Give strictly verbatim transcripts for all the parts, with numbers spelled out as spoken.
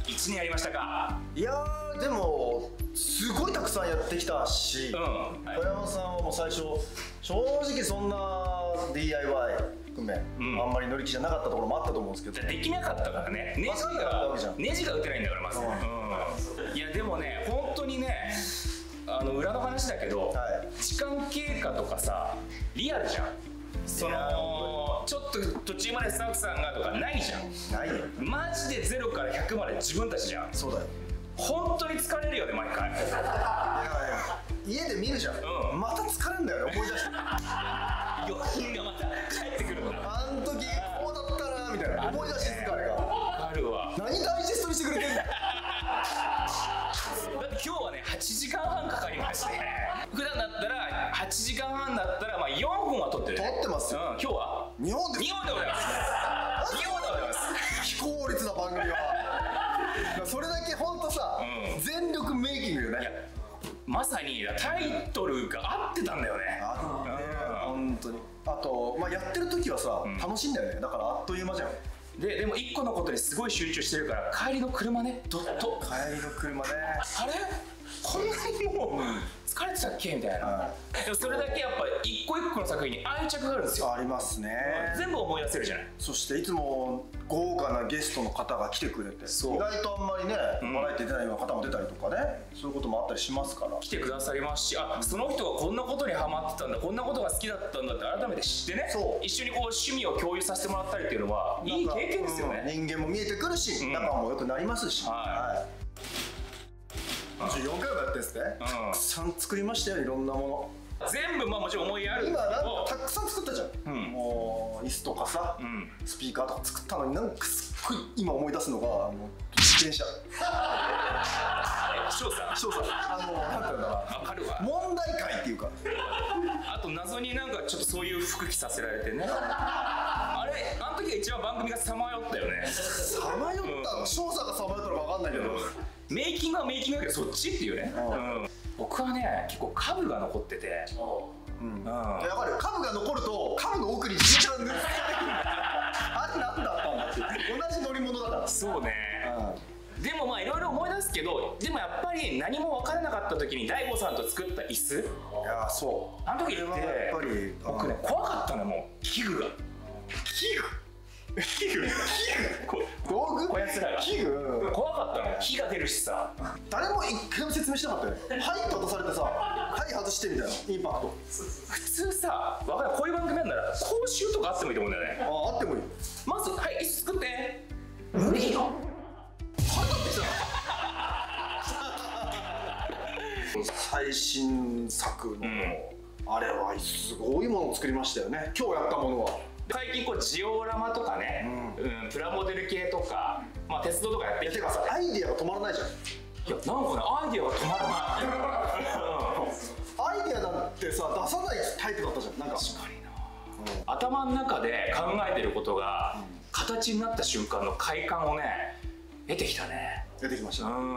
いちねんやりましたか。 いやーでもすごいたくさんやってきたし、 うん、 小山さんはもう最初正直そんな ディーアイワイ 含め、うん、あんまり乗り気じゃなかったところもあったと思うんですけど、 できなかったからね。ネジがネジが打てないんだからまず、うん、いやでもね本当にね、あの裏の話だけど、はい、時間経過とかさリアルじゃん。そのちょっと途中までスタッフさんがとかないじゃん。 ないよ。 マジでゼロからひゃくまで自分たちじゃん。 そうだよ。 本当に疲れるよね毎回。いやいや家で見るじゃん、うん、また疲れるんだよね、思い出して余韻がまた帰ってくるんだ。 あん時こうだったなみたいな思い出し疲れがあるわ。 何ダイジェストにしてくれてんだよ。 だって今日はねはちじかんはんかかりまして、普段だったらはちじかんはんだったらまあよんほんは撮ってる、ね、撮ってますよ、うん、今日はにほんです。 にほんでございますにほんでございます。 非効率な番組はそれだけ本当さ、うん、全力メイキングよね。いやまさにタイトルが合ってたんだよね。 あってね、本当に。あと、まあ、やってる時はさ、うん、楽しいんだよね。だからあっという間じゃん。 ででも一個のことにすごい集中してるから帰りの車ね、どっと帰りの車ね、 あれこんなにもう疲れてたっけみたいな、はい、でもそれだけやっぱり一個一個の作品に愛着があるんですよ。 ありますね。 全部思い出せるじゃない。 そしていつも豪華なゲストの方が来てくれて、意外とあんまりね、うん、バラエティ出ないような方も出たりとかね、そういうこともあったりしますから、 来てくださりますし、あ、その人がこんなことにハマってたんだ、こんなことが好きだったんだって改めて知ってね、そう一緒にこう趣味を共有させてもらったりっていうのはいい経験ですよね、うん、 人間も見えてくるし、うん、仲も良くなりますし、はい、じゅうよんかいもやってんすね、うん、たくさん作りましたよ、いろんなもの。 全部まあもちろん思い出ある今なんかたくさん作ったじゃん、うん、もう椅子とかさ、うん、スピーカーとか作ったのに、なんかすっごい今思い出すのがもう自転車。 翔さん翔さんあのなんていうんだろう、 分かるわ、 問題解っていうか、 あと謎になんかちょっとそういう服着させられてねあれあの時が一番番組がさまよったよね。 さまよったの？翔さんがさまよったのか分かんないけど、 メイキングはメイキングだけどそっちっていうね。僕はね結構カブが残ってて、 うん、やっぱりカブが残るとカブの奥に自転車が抜かれてくるんだ。あれ何だったんだって同じ乗り物だから。そうね、うん、でもまあいろいろ思い出すけど、でもやっぱり何も分からなかった時に大悟さんと作った椅子、いやそうあの時ってやっぱり僕ね怖かったの、もう器具が器具器具器具道具こやつらが器具怖かったの。火が出るしさ、 誰も一回も説明しなかったよね。はいって渡されてさ、はい外してみたいなインパクト。 普通さ、わかる、こういう番組なんなら講習とかあってもいいと思うんだよね。 ああ、あってもいい。 まずはい椅子作って無理よ。 はいだってさ最新作の、うん、あれはすごいものを作りましたよね、今日やったものは。 最近こうジオラマとかね、うんうん、プラモデル系とか、まあ、鉄道とかやってきてます。 アイディアが止まらないじゃん。いやなんかねアイディアが止まらないアイディアなんてさ出さないタイプだったじゃん。なんか確かにな、うん、頭の中で考えてることが形になった瞬間の快感をね得てきたね。 出てきました、 うん、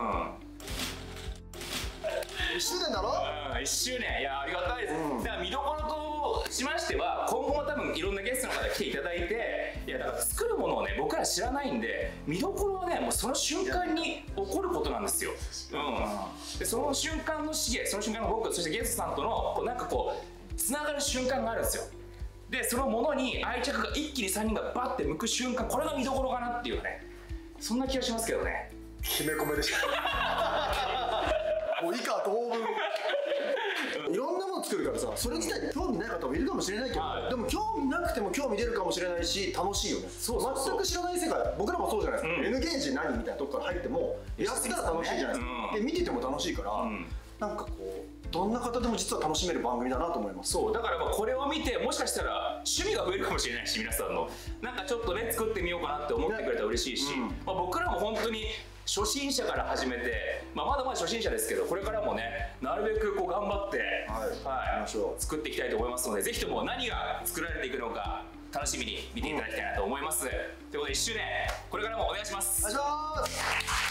いっしゅうねんだろ、 うん、いっしゅうねん、いやありがたいです、うん、だから見どころとしましては今後も多分いろんなゲストの方来ていただいて、いやだから作るものをね僕ら知らないんで、見どころはねもうその瞬間に起こることなんですよ、うん、でその瞬間のシゲ、その瞬間の僕、そしてゲストさんとのこうなんかこうつながる瞬間があるんですよ。でそのものに愛着が一気にさんにんがバッて向く瞬間、これが見どころかなっていうね、そんな気がしますけどね。 きめこめでしたもう以下同文いろんなもの作るからさ、それ自体に興味ない方もいるかもしれないけど、はい、でも興味なくても興味出るかもしれないし楽しいよね。そうそうそう、全く知らない世界、僕らもそうじゃないですか、うん、N ゲージ何みたいなとこから入ってもやったら楽しいじゃないですか、うん、で見てても楽しいから、うん、なんかこうどんな方でも実は楽しめる番組だなと思います。そうだからまあこれを見てもしかしたら趣味が増えるかもしれないし、皆さんのなんかちょっとね作ってみようかなって思ってくれたら嬉しいし、うん、まあ僕らも本当に初心者から始めて、まあ、まだまだ初心者ですけどこれからもねなるべくこう頑張って、はいはい、作っていきたいと思いますので、ぜひとも何が作られていくのか楽しみに見ていただきたいなと思います、うん、ということでいっしゅうねんこれからもお願いします。 お願いします。